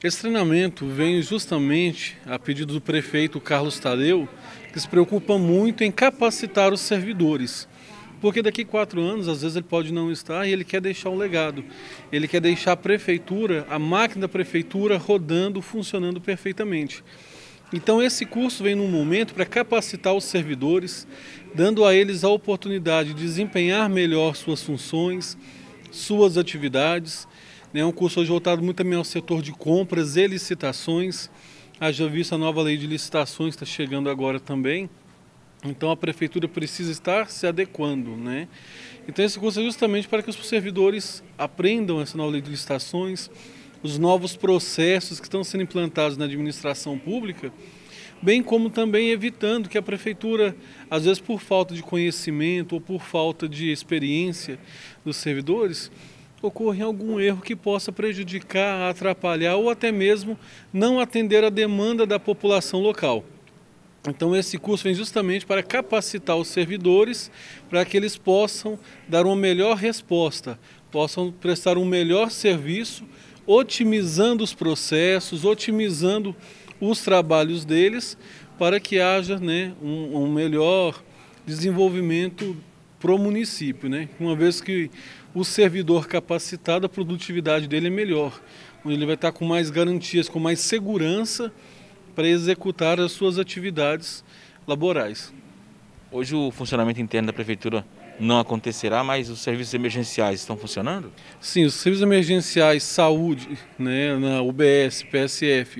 Esse treinamento vem justamente a pedido do prefeito Carlos Tadeu, que se preocupa muito em capacitar os servidores. Porque daqui a 4 anos, às vezes ele pode não estar e ele quer deixar um legado. Ele quer deixar a prefeitura, a máquina da prefeitura rodando, funcionando perfeitamente. Então esse curso vem num momento para capacitar os servidores, dando a eles a oportunidade de desempenhar melhor suas funções, suas atividades. É um curso hoje voltado muito também ao setor de compras e licitações. Haja visto a nova lei de licitações que está chegando agora também. Então a prefeitura precisa estar se adequando, né? Então esse curso é justamente para que os servidores aprendam essa nova lei de licitações, os novos processos que estão sendo implantados na administração pública, bem como também evitando que a prefeitura, às vezes por falta de conhecimento ou por falta de experiência dos servidores, ocorra algum erro que possa prejudicar, atrapalhar ou até mesmo não atender a demanda da população local. Então esse curso vem justamente para capacitar os servidores para que eles possam dar uma melhor resposta, possam prestar um melhor serviço, otimizando os processos, otimizando os trabalhos deles, para que haja, né, um melhor desenvolvimento para o município, né? Uma vez que o servidor capacitado, a produtividade dele é melhor, onde ele vai estar com mais garantias, com mais segurança, para executar as suas atividades laborais. Hoje o funcionamento interno da prefeitura não acontecerá, mas os serviços emergenciais estão funcionando? Sim, os serviços emergenciais, saúde, né, na UBS, PSF,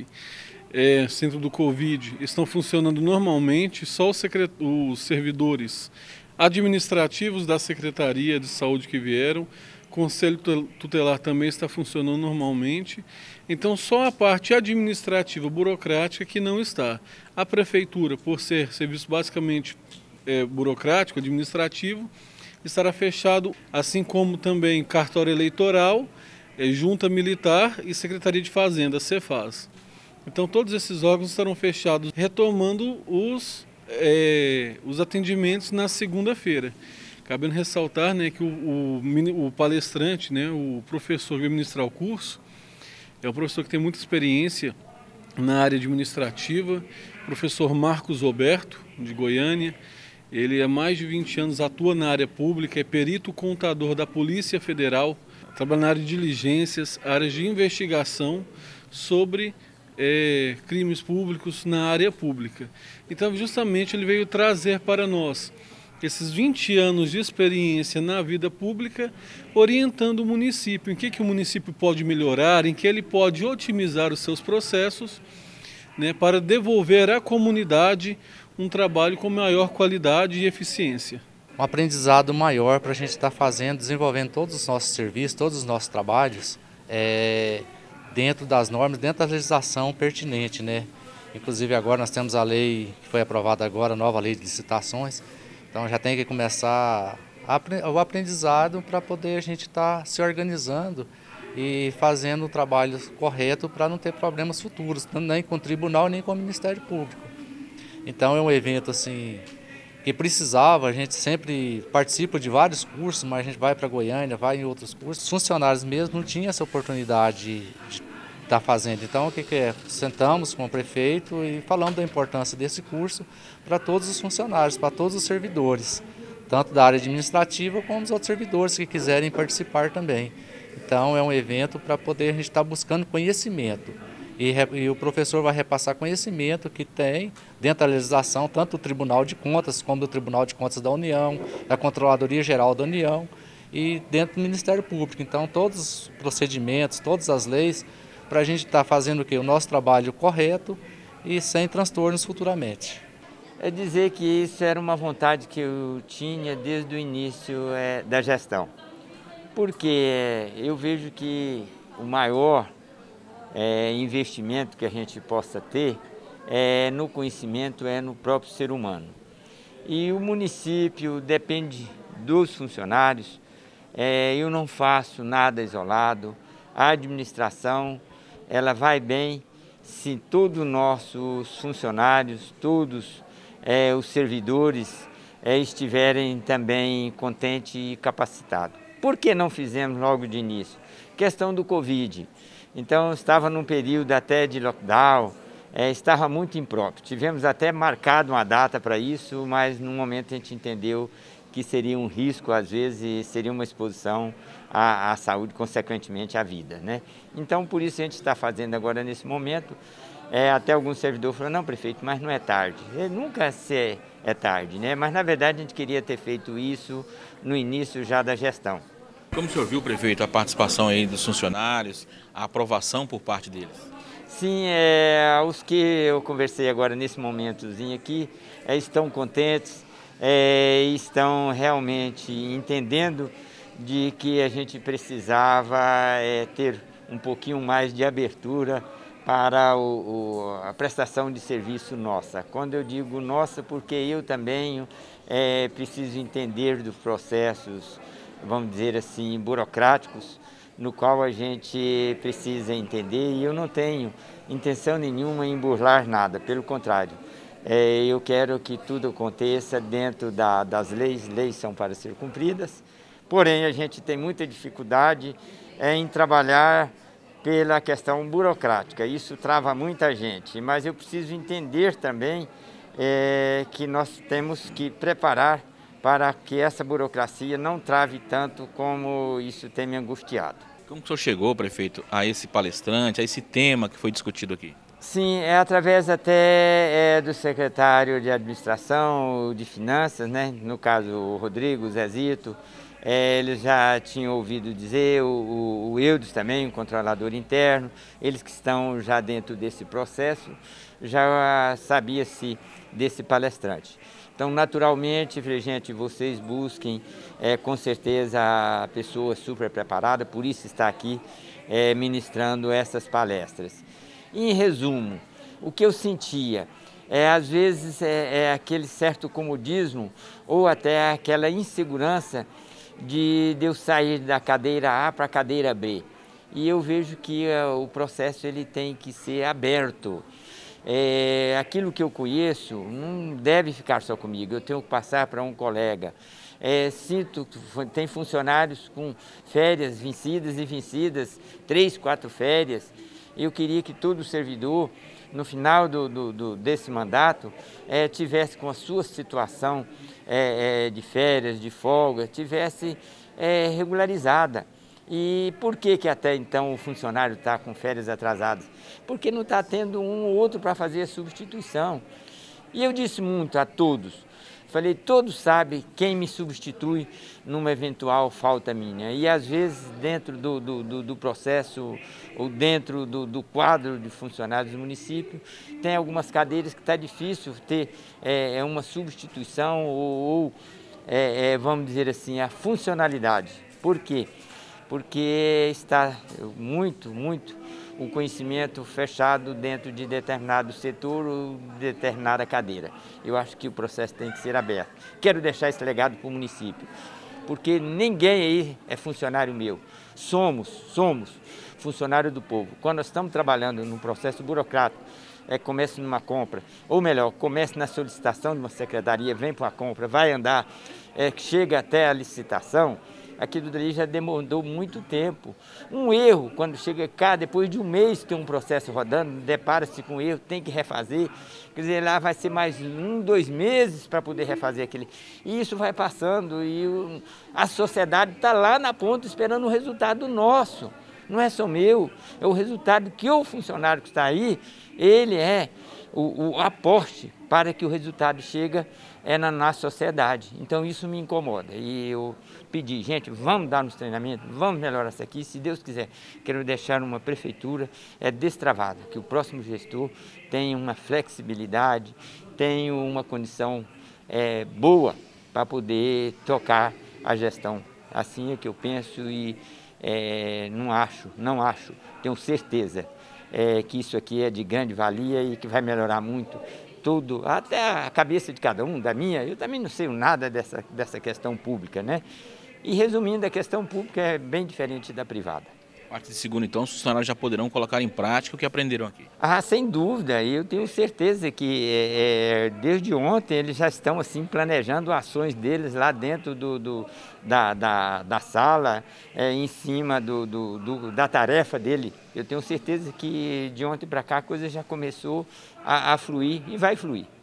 Centro do Covid, estão funcionando normalmente, só os servidores administrativos da Secretaria de Saúde que vieram, Conselho Tutelar também está funcionando normalmente, então só a parte administrativa, burocrática que não está. A prefeitura, por ser serviço basicamente burocrático, administrativo, estará fechado, assim como também cartório eleitoral, junta militar e Secretaria de Fazenda, Cefaz. Então todos esses órgãos estarão fechados, retomando os atendimentos na segunda-feira. Cabendo ressaltar, né, que o palestrante, né, o professor que vai ministrar o curso, é um professor que tem muita experiência na área administrativa, professor Marcos Roberto, de Goiânia. Ele há mais de 20 anos atua na área pública, é perito contador da Polícia Federal, trabalha na área de diligências, áreas de investigação sobre crimes públicos na área pública. Então, justamente, ele veio trazer para nós esses 20 anos de experiência na vida pública, orientando o município, em que o município pode melhorar, em que ele pode otimizar os seus processos, né, para devolver à comunidade um trabalho com maior qualidade e eficiência. Um aprendizado maior para a gente estar fazendo, desenvolvendo todos os nossos serviços, todos os nossos trabalhos, dentro das normas, dentro da legislação pertinente, né? Inclusive agora nós temos a lei que foi aprovada agora, a nova lei de licitações. Então já tem que começar o aprendizado para poder a gente estar se organizando e fazendo o trabalho correto para não ter problemas futuros, nem com o tribunal, nem com o Ministério Público. Então é um evento assim que precisava, a gente sempre participa de vários cursos, mas a gente vai para Goiânia, vai em outros cursos. Os funcionários mesmo não tinham essa oportunidade de estar fazendo. Então o que é? Sentamos com o prefeito e falamos da importância desse curso para todos os funcionários, para todos os servidores, tanto da área administrativa como dos outros servidores que quiserem participar também. Então é um evento para poder a gente estar buscando conhecimento. E o professor vai repassar conhecimento que tem dentro da legislação, tanto do Tribunal de Contas, como do Tribunal de Contas da União, da Controladoria Geral da União e dentro do Ministério Público. Então todos os procedimentos, todas as leis, para a gente estar fazendo o quê? O nosso trabalho correto e sem transtornos futuramente. É dizer que isso era uma vontade que eu tinha desde o início da gestão. Porque eu vejo que o maior investimento que a gente possa ter no conhecimento, no próprio ser humano. E o município depende dos funcionários, eu não faço nada isolado, a administração ela vai bem se todos os nossos funcionários, todos os servidores estiverem também contentes e capacitados. Por que não fizemos logo de início? Questão do Covid. Então estava num período até de lockdown, estava muito impróprio. Tivemos até marcado uma data para isso, mas no momento a gente entendeu que seria um risco, às vezes, seria uma exposição à saúde, consequentemente à vida, né? Então, por isso a gente está fazendo agora nesse momento. Até algum servidor falou, não, prefeito, mas não é tarde. Nunca é tarde, né? Mas, na verdade, a gente queria ter feito isso no início já da gestão. Como o senhor viu, prefeito, a participação aí dos funcionários, a aprovação por parte deles? Sim, os que eu conversei agora nesse momentozinho aqui estão contentes, estão realmente entendendo de que a gente precisava ter um pouquinho mais de abertura para a prestação de serviço nossa. Quando eu digo nossa, porque eu também preciso entender dos processos, vamos dizer assim, burocráticos, no qual a gente precisa entender, e eu não tenho intenção nenhuma em burlar nada, pelo contrário. Eu quero que tudo aconteça dentro das leis são para ser cumpridas, porém a gente tem muita dificuldade em trabalhar pela questão burocrática, isso trava muita gente, mas eu preciso entender também que nós temos que preparar para que essa burocracia não trave tanto como isso tem me angustiado. Como o senhor chegou, prefeito, a esse palestrante, a esse tema que foi discutido aqui? Sim, através até do secretário de Administração, de Finanças, né? No caso o Rodrigo, o Zezito, eles já tinham ouvido dizer, o Eudes também, o controlador interno, eles que estão já dentro desse processo, já sabia-se desse palestrante. Então, naturalmente, falei, gente, vocês busquem, com certeza, a pessoa super preparada, por isso está aqui ministrando essas palestras. Em resumo, o que eu sentia, às vezes, aquele certo comodismo ou até aquela insegurança de eu sair da cadeira A para a cadeira B. E eu vejo que o processo ele tem que ser aberto. Aquilo que eu conheço não deve ficar só comigo, eu tenho que passar para um colega. Sinto que tem funcionários com férias vencidas, 3, 4 férias. Eu queria que todo servidor, no final desse mandato, tivesse com a sua situação de férias, de folga, tivesse regularizada. E por que até então o funcionário está com férias atrasadas? Porque não está tendo um ou outro para fazer a substituição. E eu disse muito a todos, falei, todos sabem quem me substitui numa eventual falta minha. E às vezes dentro do processo ou dentro do quadro de funcionários do município, tem algumas cadeiras que está difícil ter uma substituição ou vamos dizer assim, a funcionalidade. Por quê? Porque está muito o conhecimento fechado dentro de determinado setor ou determinada cadeira. Eu acho que o processo tem que ser aberto. Quero deixar esse legado para o município, porque ninguém aí é funcionário meu. Somos funcionário do povo. Quando nós estamos trabalhando num processo burocrático, comece numa compra, ou melhor, comece na solicitação de uma secretaria, vem para a compra, vai andar, chega até a licitação, aquilo dali já demorou muito tempo. Um erro, quando chega cá, depois de um mês que tem um processo rodando, depara-se com um erro, tem que refazer, quer dizer, lá vai ser mais 1, 2 meses para poder refazer aquele. E isso vai passando e a sociedade está lá na ponta esperando o resultado nosso. Não é só meu, é o resultado que o funcionário que está aí, ele é o aporte para que o resultado chegue na sociedade. Então isso me incomoda e eu pedi, gente, vamos dar nos treinamentos, vamos melhorar isso aqui, se Deus quiser. Quero deixar uma prefeitura destravada, que o próximo gestor tenha uma flexibilidade, tenha uma condição boa para poder tocar a gestão. Assim é que eu penso e não acho, tenho certeza que isso aqui é de grande valia e que vai melhorar muito tudo, até a cabeça de cada um, da minha. Eu também não sei nada dessa questão pública, né? E resumindo, a questão pública é bem diferente da privada. A partir de segunda, então, os funcionários já poderão colocar em prática o que aprenderam aqui. Ah, sem dúvida, eu tenho certeza que desde ontem eles já estão assim planejando ações deles lá dentro da sala, em cima da tarefa dele. Eu tenho certeza que de ontem para cá a coisa já começou a fluir e vai fluir.